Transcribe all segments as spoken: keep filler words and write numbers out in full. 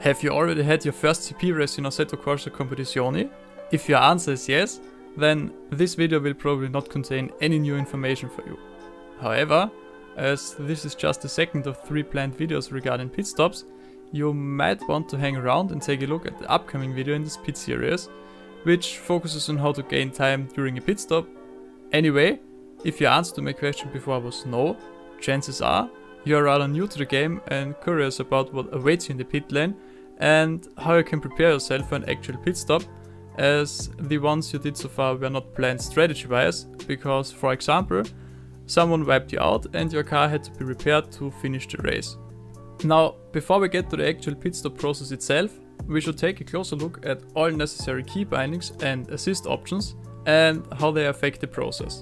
Have you already had your first C P race in Assetto Corsa Competizione? If your answer is yes, then this video will probably not contain any new information for you. However, as this is just the second of three planned videos regarding pit stops, you might want to hang around and take a look at the upcoming video in this pit series, which focuses on how to gain time during a pit stop. Anyway, if your answer to my question before was no, chances are you are rather new to the game and curious about what awaits you in the pit lane and how you can prepare yourself for an actual pit stop, as the ones you did so far were not planned strategy wise, because for example, someone wiped you out and your car had to be repaired to finish the race. Now, before we get to the actual pit stop process itself, we should take a closer look at all necessary key bindings and assist options and how they affect the process.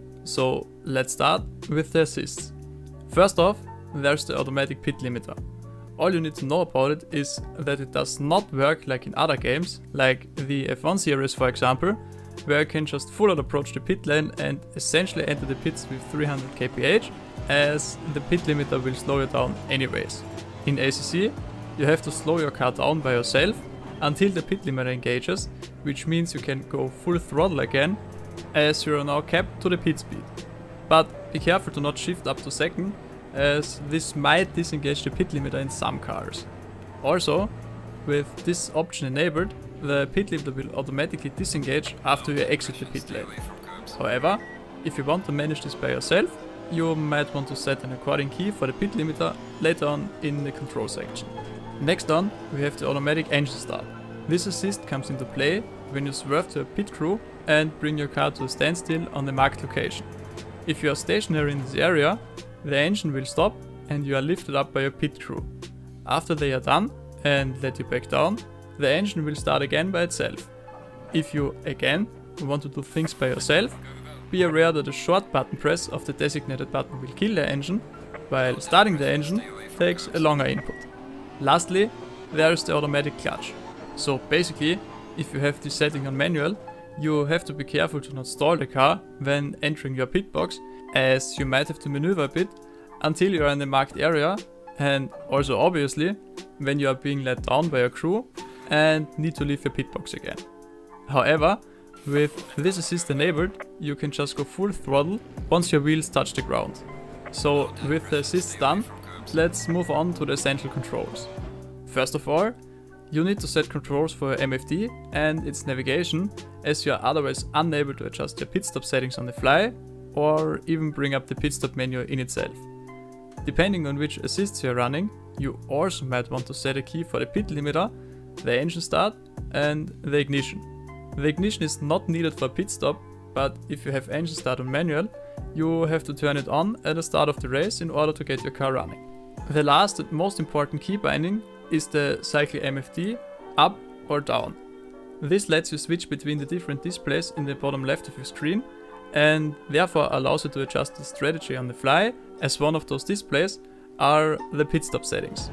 So let's start with the assists. First off, there's the automatic pit limiter. All you need to know about it is that it does not work like in other games, like the F one series for example, where you can just full out approach the pit lane and essentially enter the pits with three hundred kilometers per hour, as the pit limiter will slow you down anyways. In A C C, you have to slow your car down by yourself until the pit limiter engages, which means you can go full throttle again, as you are now capped to the pit speed. But be careful to not shift up to second, as this might disengage the pit limiter in some cars. Also, with this option enabled, the pit limiter will automatically disengage after you exit the pit lane. However, if you want to manage this by yourself, you might want to set an according key for the pit limiter later on in the control section. Next on, we have the automatic engine start. This assist comes into play when you swerve to a pit crew and bring your car to a standstill on the marked location. If you are stationary in this area, the engine will stop and you are lifted up by your pit crew. After they are done and let you back down, the engine will start again by itself. If you, again, want to do things by yourself, be aware that a short button press of the designated button will kill the engine, while starting the engine takes a longer input. Lastly, there is the automatic clutch. So basically, if you have this setting on manual, you have to be careful to not stall the car when entering your pit box, as you might have to maneuver a bit until you are in the marked area, and also obviously when you are being let down by your crew and need to leave your pit box again. However, with this assist enabled, you can just go full throttle once your wheels touch the ground. So with the assists done, let's move on to the essential controls. First of all, you need to set controls for your M F D and its navigation, as you are otherwise unable to adjust your pit stop settings on the fly or even bring up the pit stop menu in itself. Depending on which assists you are running, you also might want to set a key for the pit limiter, the engine start and the ignition. The ignition is not needed for a pit stop, but if you have engine start on manual, you have to turn it on at the start of the race in order to get your car running. The last and most important key binding is the cycle M F D, up or down. This lets you switch between the different displays in the bottom left of your screen, and therefore allows you to adjust the strategy on the fly, as one of those displays are the pit stop settings.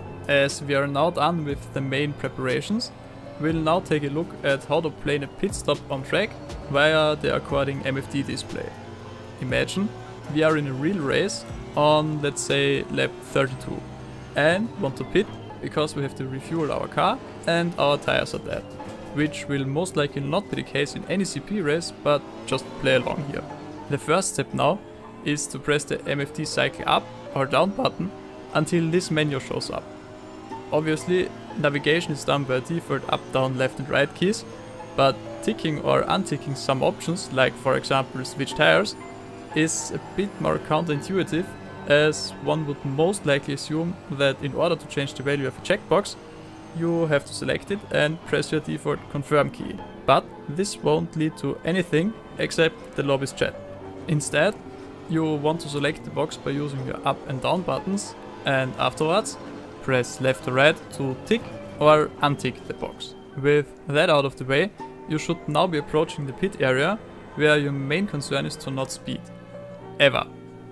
As we are now done with the main preparations, we'll now take a look at how to plan a pit stop on track via the according M F D display. Imagine we are in a real race on, let's say, lap thirty-two and want to pit because we have to refuel our car and our tires are dead, which will most likely not be the case in any C P race, but just play along here. The first step now is to press the M F D cycle up or down button until this menu shows up. Obviously, navigation is done by default up, down, left and right keys, but ticking or unticking some options, like for example switch tires, is a bit more counterintuitive, as one would most likely assume that in order to change the value of a checkbox, you have to select it and press your default confirm key. But this won't lead to anything except the lobby's chat. Instead, you want to select the box by using your up and down buttons, and afterwards press left or right to tick or untick the box. With that out of the way, you should now be approaching the pit area, where your main concern is to not speed. Ever.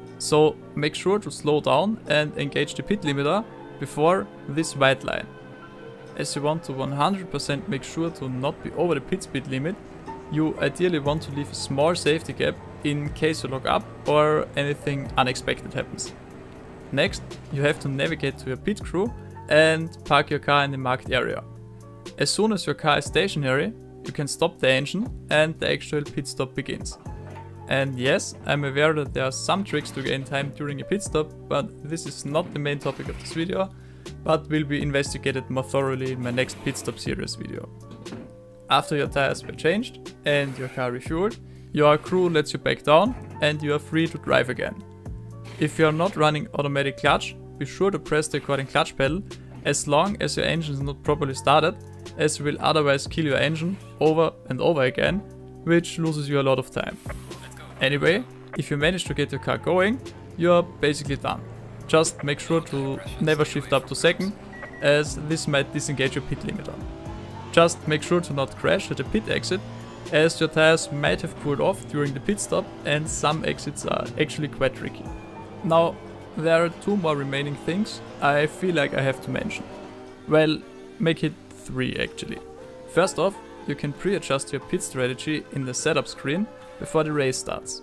So make sure to slow down and engage the pit limiter before this white line. As you want to one hundred percent make sure to not be over the pit speed limit, you ideally want to leave a small safety gap in case you lock up or anything unexpected happens. Next, you have to navigate to your pit crew and park your car in the marked area. As soon as your car is stationary, you can stop the engine and the actual pit stop begins. And yes, I'm aware that there are some tricks to gain time during a pit stop, but this is not the main topic of this video, but will be investigated more thoroughly in my next pit stop series video. After your tires were changed and your car refueled, your crew lets you back down and you are free to drive again. If you are not running automatic clutch, be sure to press the according clutch pedal as long as your engine is not properly started, as you will otherwise kill your engine over and over again, which loses you a lot of time. Anyway, if you manage to get your car going, you are basically done. Just make sure to never shift up to second, as this might disengage your pit limiter. Just make sure to not crash at the pit exit, as your tires might have cooled off during the pit stop and some exits are actually quite tricky. Now, there are two more remaining things I feel like I have to mention. Well, make it three actually. First off, you can pre-adjust your pit strategy in the setup screen before the race starts.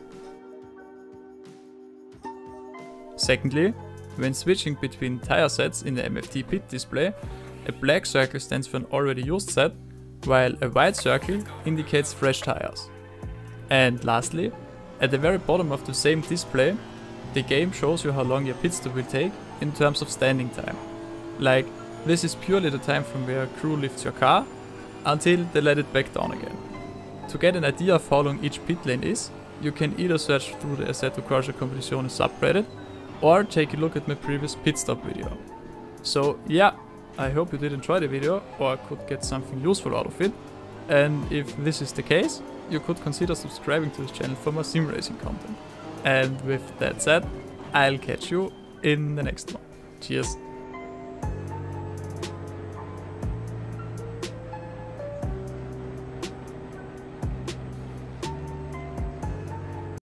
Secondly, when switching between tire sets in the M F T pit display, a black circle stands for an already used set, while a white circle indicates fresh tires. And lastly, at the very bottom of the same display, the game shows you how long your pit stop will take in terms of standing time. Like, this is purely the time from where crew lifts your car until they let it back down again. To get an idea of how long each pit lane is, you can either search through the Assetto Corsa Competizione subreddit or take a look at my previous pit stop video. So yeah, I hope you did enjoy the video or could get something useful out of it, and if this is the case, you could consider subscribing to this channel for more sim racing content. And with that said, I'll catch you in the next one. Cheers!